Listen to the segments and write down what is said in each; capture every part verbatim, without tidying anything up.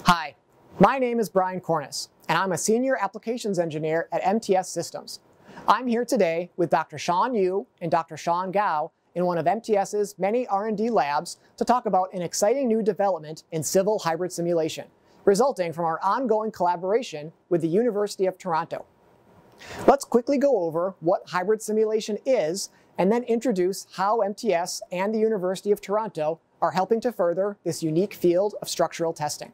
Hi, my name is Brian Kornis, and I'm a Senior Applications Engineer at M T S Systems. I'm here today with Doctor Shawn You and Doctor Shawn You in one of MTS's many R and D labs to talk about an exciting new development in civil hybrid simulation, resulting from our ongoing collaboration with the University of Toronto. Let's quickly go over what hybrid simulation is and then introduce how M T S and the University of Toronto are helping to further this unique field of structural testing.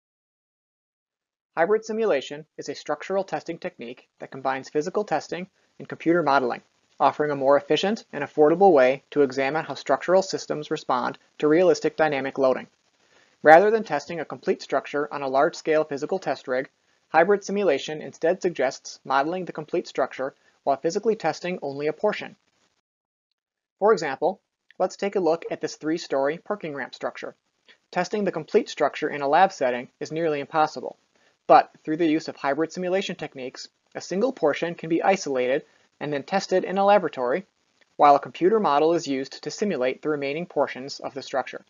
Hybrid simulation is a structural testing technique that combines physical testing and computer modeling, offering a more efficient and affordable way to examine how structural systems respond to realistic dynamic loading. Rather than testing a complete structure on a large-scale physical test rig, hybrid simulation instead suggests modeling the complete structure while physically testing only a portion. For example, let's take a look at this three-story parking ramp structure. Testing the complete structure in a lab setting is nearly impossible. But through the use of hybrid simulation techniques, a single portion can be isolated and then tested in a laboratory, while a computer model is used to simulate the remaining portions of the structure.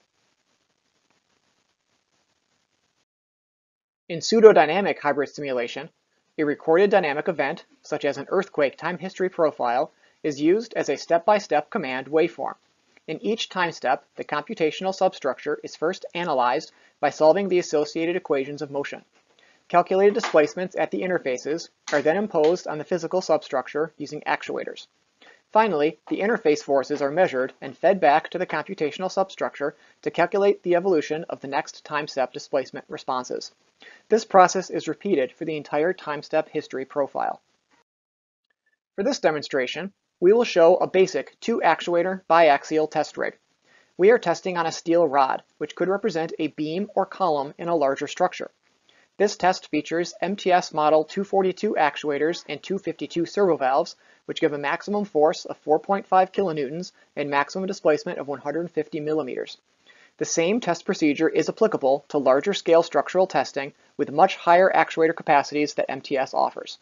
In pseudodynamic hybrid simulation, a recorded dynamic event, such as an earthquake time history profile, is used as a step-by-step command waveform. In each time step, the computational substructure is first analyzed by solving the associated equations of motion. Calculated displacements at the interfaces are then imposed on the physical substructure using actuators. Finally, the interface forces are measured and fed back to the computational substructure to calculate the evolution of the next time step displacement responses. This process is repeated for the entire time step history profile. For this demonstration, we will show a basic two-actuator biaxial test rig. We are testing on a steel rod, which could represent a beam or column in a larger structure. This test features M T S model two forty-two actuators and two fifty-two servo valves, which give a maximum force of four point five kilonewtons and maximum displacement of one hundred fifty millimeters. The same test procedure is applicable to larger scale structural testing with much higher actuator capacities that M T S offers.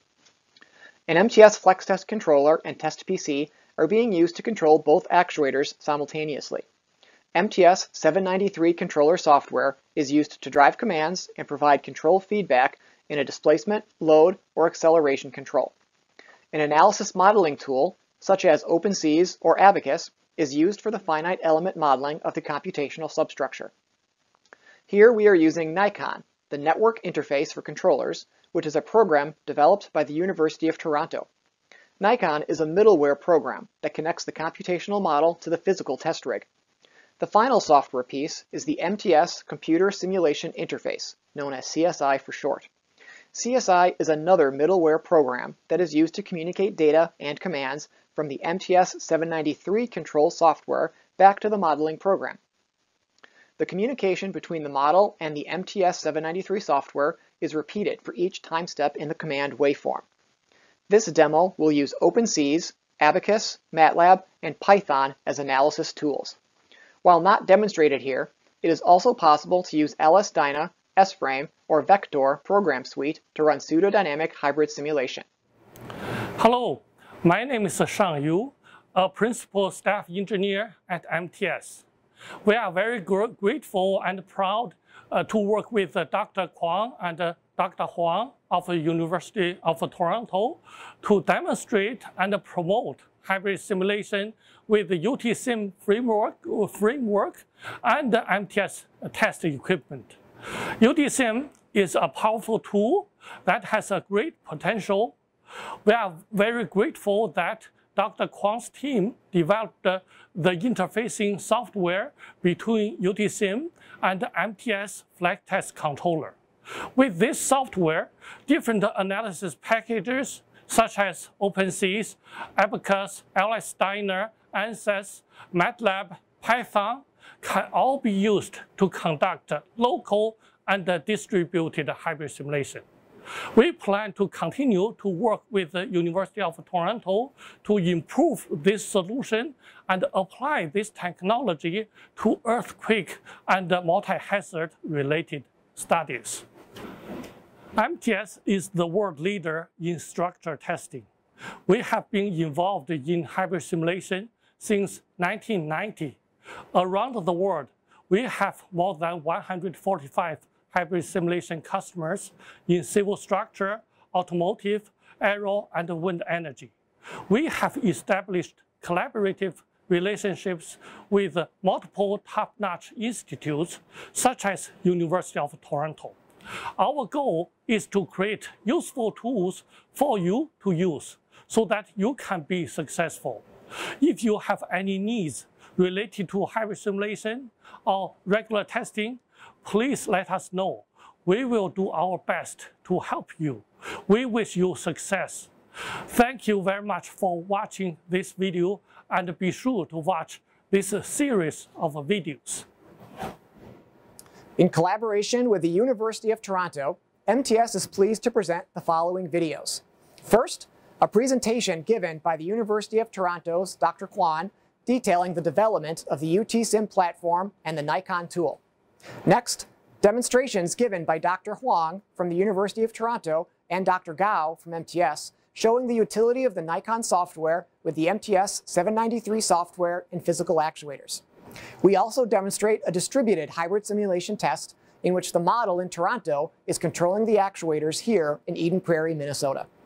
An M T S Flex Test controller and test P C are being used to control both actuators simultaneously. M T S seven ninety-three controller software is used to drive commands and provide control feedback in a displacement, load, or acceleration control. An analysis modeling tool, such as OpenSees or Abacus, is used for the finite element modeling of the computational substructure. Here we are using Nikon, the network interface for controllers, which is a program developed by the University of Toronto. Nikon is a middleware program that connects the computational model to the physical test rig. The final software piece is the M T S Computer Simulation Interface, known as C S I for short. C S I is another middleware program that is used to communicate data and commands from the M T S seven ninety-three control software back to the modeling program. The communication between the model and the M T S seven ninety-three software is repeated for each time step in the command waveform. This demo will use OpenSees, Abacus, MATLAB, and Python as analysis tools. While not demonstrated here, it is also possible to use L S Dyna, S frame, or Vector program suite to run pseudodynamic hybrid simulation. Hello, my name is Shawn You, a principal staff engineer at M T S. We are very gr grateful and proud uh, to work with uh, Doctor Kwang and uh, Doctor Huang of the University of Toronto to demonstrate and promote hybrid simulation with the U T Sim framework, framework and the M T S test equipment. U T Sim is a powerful tool that has a great potential. We are very grateful that Doctor Kwang's team developed the, the interfacing software between U T Sim and the M T S Flex Test controller. With this software, different analysis packages such as OpenSees, Abacus, L S Dyna, ANSYS, MATLAB, Python can all be used to conduct local and distributed hybrid simulation. We plan to continue to work with the University of Toronto to improve this solution and apply this technology to earthquake and multi-hazard related studies. M T S is the world leader in structure testing. We have been involved in hybrid simulation since nineteen ninety. Around the world, we have more than one hundred forty-five hybrid simulation customers in civil structure, automotive, aero, and wind energy. We have established collaborative relationships with multiple top-notch institutes, such as University of Toronto. Our goal is to create useful tools for you to use so that you can be successful. If you have any needs related to hybrid simulation or regular testing, please let us know. We will do our best to help you. We wish you success. Thank you very much for watching this video, and be sure to watch this series of videos. In collaboration with the University of Toronto, M T S is pleased to present the following videos. First, a presentation given by the University of Toronto's Doctor Kwon detailing the development of the U T Sim platform and the Nikon tool. Next, demonstrations given by Doctor Huang from the University of Toronto and Doctor Gao from M T S showing the utility of the Nikon software with the M T S seven ninety-three software and physical actuators. We also demonstrate a distributed hybrid simulation test in which the model in Toronto is controlling the actuators here in Eden Prairie, Minnesota.